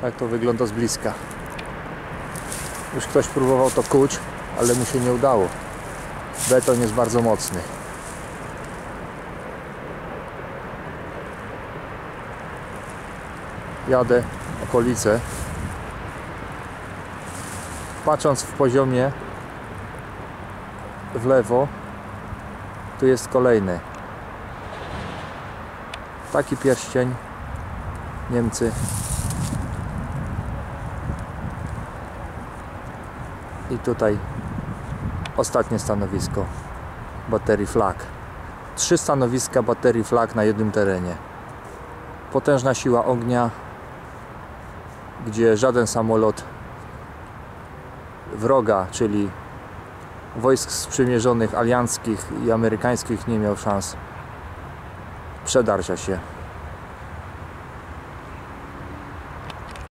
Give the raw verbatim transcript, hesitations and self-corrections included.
Tak to wygląda z bliska. Już ktoś próbował to kuć, ale mu się nie udało. Beton jest bardzo mocny. Jadę okolice. Patrząc w poziomie w lewo, tu jest kolejny. Taki pierścień. Niemcy. I tutaj ostatnie stanowisko baterii Flak. Trzy stanowiska baterii Flak na jednym terenie. Potężna siła ognia, gdzie żaden samolot wroga, czyli wojsk sprzymierzonych alianckich i amerykańskich, nie miał szans przedarcia się.